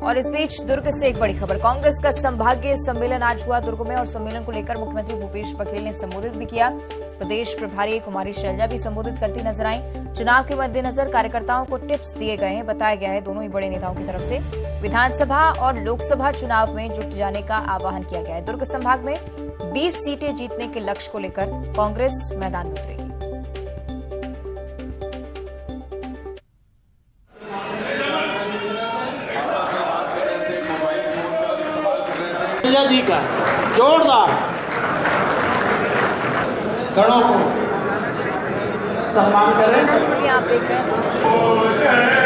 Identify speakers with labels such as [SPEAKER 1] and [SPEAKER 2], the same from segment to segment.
[SPEAKER 1] और इस बीच दुर्ग से एक बड़ी खबर, कांग्रेस का संभागीय सम्मेलन आज हुआ दुर्ग में और सम्मेलन को लेकर मुख्यमंत्री भूपेश बघेल ने संबोधित भी किया। प्रदेश प्रभारी कुमारी शैलजा भी संबोधित करती नजर आई। चुनाव के मद्देनजर कार्यकर्ताओं को टिप्स दिए गए हैं। बताया गया है दोनों ही बड़े नेताओं की तरफ से विधानसभा और लोकसभा चुनाव में जुट जाने का आह्वान किया गया है। दुर्ग संभाग में 20 सीटें जीतने के लक्ष्य को लेकर कांग्रेस मैदान में उतरेगी।
[SPEAKER 2] जी का जोरदार गणों को सम्मान करें।
[SPEAKER 1] तस्वीरें आप देख रहे हैं कांग्रेस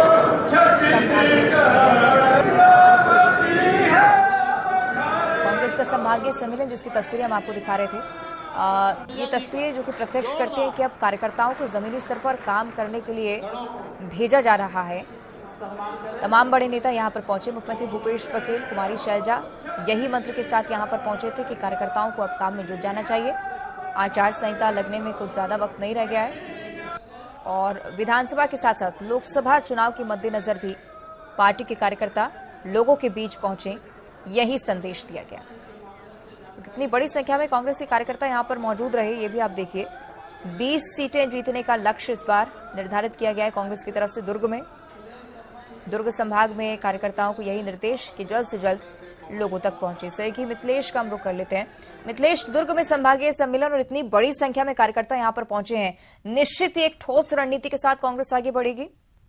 [SPEAKER 1] का संभागीय सम्मेलन जिसकी तस्वीरें हम आपको दिखा रहे थे। ये तस्वीरें जो कि प्रत्यक्ष करती हैं कि अब कार्यकर्ताओं को जमीनी स्तर पर काम करने के लिए भेजा जा रहा है। तमाम बड़े नेता यहां पर पहुंचे। मुख्यमंत्री भूपेश बघेल, कुमारी शैलजा यही मंत्र के साथ यहां पर पहुंचे थे कि कार्यकर्ताओं को अब काम में जुट जाना चाहिए। आचार संहिता लगने में कुछ ज्यादा वक्त नहीं रह गया है और विधानसभा के साथ साथ लोकसभा चुनाव के मद्देनजर भी पार्टी के कार्यकर्ता लोगों के बीच पहुंचे, यही संदेश दिया गया। तो कितनी बड़ी संख्या में कांग्रेस के कार्यकर्ता यहां पर मौजूद रहे ये भी आप देखिए। 20 सीटें जीतने का लक्ष्य इस बार निर्धारित किया गया है कांग्रेस की तरफ से। दुर्ग संभाग में कार्यकर्ताओं को यही निर्देश कि जल्द से जल्द लोगों तक पहुंचे। सहयोगी मिथिलेश का हम रुख कर लेते हैं। मिथिलेश, दुर्ग में संभागीय सम्मेलन और इतनी बड़ी संख्या में कार्यकर्ता यहां पर पहुंचे हैं, निश्चित ही एक ठोस रणनीति के साथ कांग्रेस आगे बढ़ेगी।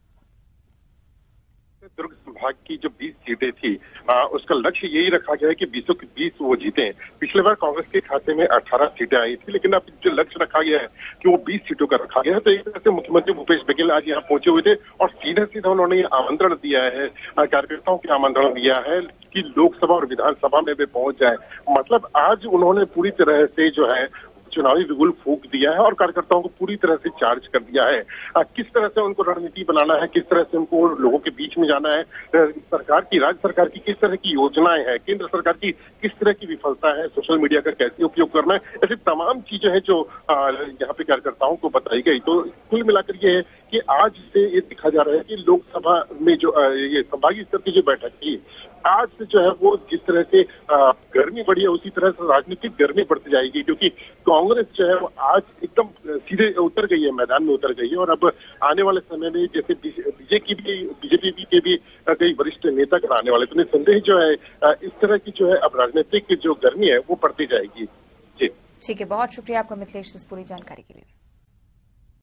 [SPEAKER 3] दुर्ग संभाग की जो 20 सीटें थी उसका लक्ष्य यही रखा गया है कि 20 की 20 वो जीते। पिछले बार कांग्रेस के खाते में 18 सीटें आई थी, लेकिन अब जो लक्ष्य रखा गया है कि वो 20 सीटों का रखा गया है। तो एक तरह से मुख्यमंत्री भूपेश बघेल आज यहाँ पहुंचे हुए थे और सीधा उन्होंने ये आमंत्रण दिया है, कार्यकर्ताओं को आमंत्रण दिया है कि लोकसभा और विधानसभा में भी पहुंच जाए। मतलब आज उन्होंने पूरी तरह से जो है चुनावी बिगुल फूंक दिया है और कार्यकर्ताओं को पूरी तरह से चार्ज कर दिया है। किस तरह से उनको रणनीति बनाना है, किस तरह से उनको लोगों के बीच में जाना है, राज्य सरकार की किस तरह की योजनाएं हैं, केंद्र सरकार की किस तरह की विफलता है, सोशल मीडिया का कैसे उपयोग करना है, ऐसी तमाम चीजें हैं जो यहाँ पे कार्यकर्ताओं को बताई गई। तो कुल मिलाकर ये है कि आज से ये दिखा जा रहा है कि लोकसभा में जो ये संभागीय स्तर की जो बैठक थी आज से जो है वो जिस तरह से गर्मी बढ़ी है उसी तरह से राजनीतिक गर्मी बढ़ती जाएगी, क्योंकि कांग्रेस जो है वो आज एकदम सीधे उतर गई है, मैदान में उतर गई है। और अब आने वाले समय में जैसे बीजेपी के भी कई वरिष्ठ नेता आने वाले, तो निसंदेह जो है इस तरह की जो है अब राजनीतिक जो गर्मी है वो बढ़ती जाएगी। जी
[SPEAKER 1] ठीक है, बहुत शुक्रिया आपका मिथिलेश इस पूरी जानकारी के लिए।